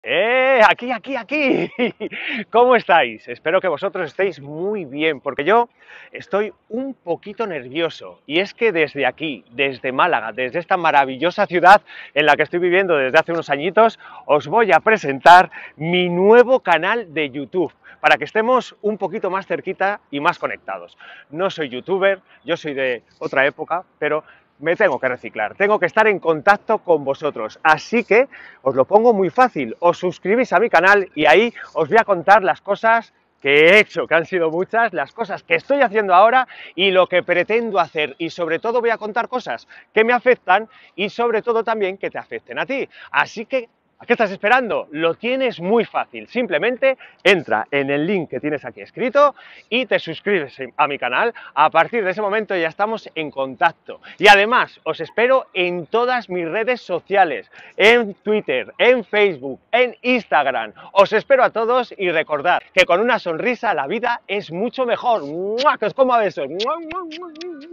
Aquí. ¿Cómo estáis? Espero que vosotros estéis muy bien, porque yo estoy un poquito nervioso. Y es que desde aquí, desde Málaga, desde esta maravillosa ciudad en la que estoy viviendo desde hace unos añitos, os voy a presentar mi nuevo canal de YouTube, para que estemos un poquito más cerquita y más conectados. No soy youtuber, yo soy de otra época, pero me tengo que reciclar, tengo que estar en contacto con vosotros, así que os lo pongo muy fácil, os suscribís a mi canal y ahí os voy a contar las cosas que he hecho, que han sido muchas, las cosas que estoy haciendo ahora y lo que pretendo hacer, y sobre todo voy a contar cosas que me afectan y sobre todo también que te afecten a ti, así que ¿a qué estás esperando? Lo tienes muy fácil, simplemente entra en el link que tienes aquí escrito y te suscribes a mi canal. A partir de ese momento ya estamos en contacto. Y además os espero en todas mis redes sociales, en Twitter, en Facebook, en Instagram. Os espero a todos y recordad que con una sonrisa la vida es mucho mejor. ¡Mua! Que os como a besos. ¡Mua, mua, mua!